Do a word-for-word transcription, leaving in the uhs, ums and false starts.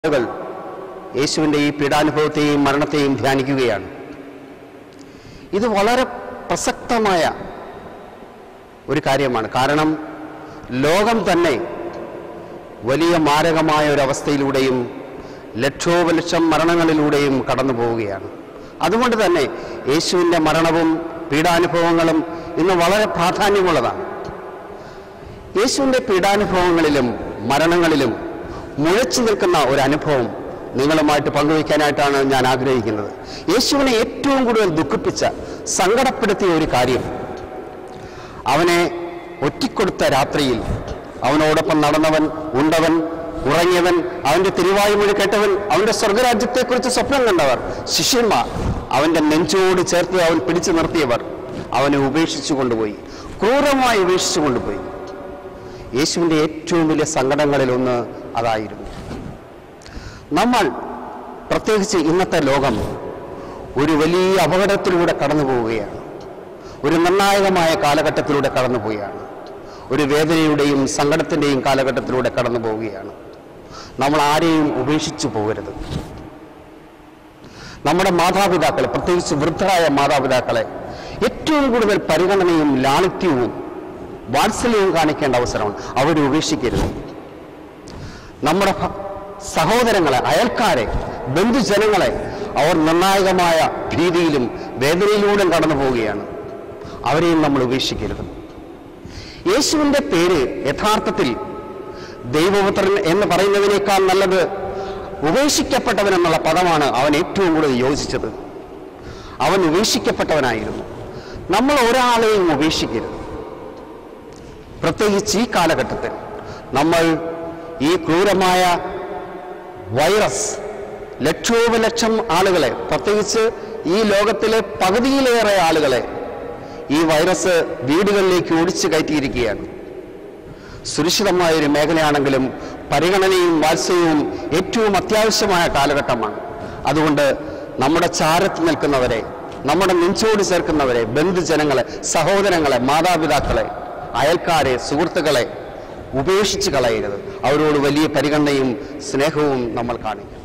ആളുകൾ യേശുവിൻ്റെ ഈ പീഡാനുഭവത്തെയും മരണത്തെയും ധ്യാനിക്കുകയാണ്. ഇത് വളരെ പ്രസക്തമായ ഒരു കാര്യമാണ്. കാരണം ലോകം തന്നെ വലിയ മാരകമായ ഒരവസ്ഥയിലൂടെയും ലക്ഷോപലക്ഷം മരണങ്ങളിലൂടെയും കടന്നു പോവുകയാണ്. അതുകൊണ്ട് തന്നെ യേശുവിൻ്റെ മരണവും പീഡാനുഭവങ്ങളും ഇന്ന് വളരെ പ്രാധാന്യമുള്ളതാണ്. യേശുവിൻ്റെ പീഡാനുഭവങ്ങളിലും മരണങ്ങളിലും മുഴച്ചു നിൽക്കുന്ന ഒരു അനുഭവം നിങ്ങളുമായിട്ട് പങ്കുവയ്ക്കാനായിട്ടാണ് ഞാൻ ആഗ്രഹിക്കുന്നത്. യേശുവിനെ ഏറ്റവും കൂടുതൽ ദുഃഖിപ്പിച്ച സങ്കടപ്പെടുത്തിയ ഒരു കാര്യം, അവനെ ഒറ്റിക്കൊടുത്ത രാത്രിയിൽ അവനോടൊപ്പം നടന്നവൻ, ഉണ്ടവൻ, ഉറങ്ങിയവൻ, അവൻ്റെ തിരുവായ്മൊഴി കേട്ടവൻ, അവൻ്റെ സ്വർഗരാജ്യത്തെക്കുറിച്ച് സ്വപ്നം കണ്ടവർ, ശിഷ്യന്മാർ, അവൻ്റെ നെഞ്ചോട് ചേർത്ത് അവൻ പിടിച്ചു നിർത്തിയവർ അവനെ ഉപേക്ഷിച്ചു കൊണ്ടുപോയി, ക്രൂരമായി ഉപേക്ഷിച്ചു കൊണ്ടുപോയി. യേശുവിൻ്റെ ഏറ്റവും വലിയ സങ്കടങ്ങളിലൊന്ന് അതായിരുന്നു. നമ്മൾ, പ്രത്യേകിച്ച് ഇന്നത്തെ ലോകം, ഒരു വലിയ അപകടത്തിലൂടെ കടന്നു പോവുകയാണ്. ഒരു നിർണായകമായ കാലഘട്ടത്തിലൂടെ കടന്നു പോവുകയാണ്. ഒരു വേദനയുടെയും സങ്കടത്തിൻ്റെയും കാലഘട്ടത്തിലൂടെ കടന്നു പോവുകയാണ്. നമ്മൾ ആരെയും ഉപേക്ഷിച്ചു പോകരുത്. നമ്മുടെ മാതാപിതാക്കളെ, പ്രത്യേകിച്ച് വൃദ്ധരായ മാതാപിതാക്കളെ ഏറ്റവും കൂടുതൽ പരിഗണനയും ലാളിത്യവും വാത്സല്യവും കാണിക്കേണ്ട അവസരമാണ്. അവരെ ഉപേക്ഷിക്കരുത്. നമ്മുടെ സഹോദരങ്ങളെ, അയൽക്കാരെ, ബന്ധുജനങ്ങളെ അവർ നിർണായകമായ ഭീതിയിലും വേദനയിലൂടെ കടന്നു പോവുകയാണ്. അവരെയും നമ്മൾ ഉപേക്ഷിക്കരുത്. യേശുവിൻ്റെ പേര് യഥാർത്ഥത്തിൽ ദൈവപുത്രൻ എന്ന് പറയുന്നതിനേക്കാൾ നല്ലത് ഉപേക്ഷിക്കപ്പെട്ടവൻ എന്നുള്ള പദമാണ് അവൻ ഏറ്റവും കൂടുതൽ യോജിച്ചത്. അവൻ ഉപേക്ഷിക്കപ്പെട്ടവനായിരുന്നു. നമ്മൾ ഒരാളെയും ഉപേക്ഷിക്കരുത്. പ്രത്യേകിച്ച് ഈ കാലഘട്ടത്തിൽ നമ്മൾ ഈ ക്രൂരമായ വൈറസ് ലക്ഷോപലക്ഷം ആളുകളെ, പ്രത്യേകിച്ച് ഈ ലോകത്തിലെ പകുതിയിലേറെ ആളുകളെ ഈ വൈറസ് വീടുകളിലേക്ക് ഓടിച്ചു കയറ്റിയിരിക്കുകയാണ്. സുരക്ഷിതമായൊരു മേഖലയാണെങ്കിലും പരിഗണനയും വാത്സല്യവും ഏറ്റവും അത്യാവശ്യമായ കാലഘട്ടമാണ്. അതുകൊണ്ട് നമ്മുടെ ചാരത്ത് നിൽക്കുന്നവരെ, നമ്മുടെ നെഞ്ചോട് ചേർക്കുന്നവരെ, ബന്ധുജനങ്ങളെ, സഹോദരങ്ങളെ, മാതാപിതാക്കളെ, അയൽക്കാരെ, സുഹൃത്തുക്കളെ ഉപേക്ഷിച്ച് കളയരുത്. അവരോട് വലിയ പരിഗണനയും സ്നേഹവും നമ്മൾ കാണിക്കും.